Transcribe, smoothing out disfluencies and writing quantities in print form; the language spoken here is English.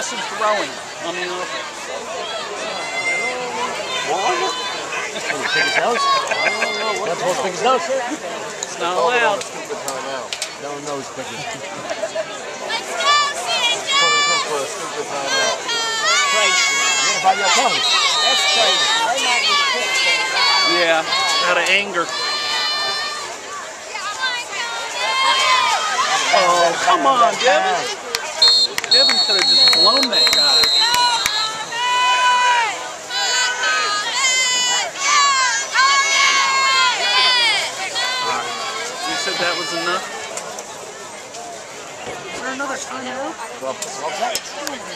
aggressive throwing on the offense. Pick his nose? Not supposed to pick his nose? It's not allowed. No nose picking. Let's go, Santa! For a stupid timeout. Crazy. That's crazy. They might get picked. Yeah, out of anger. Oh, come on, Devin. Devin could have just blown that guy. You said that was enough? Is there another timeout? Well,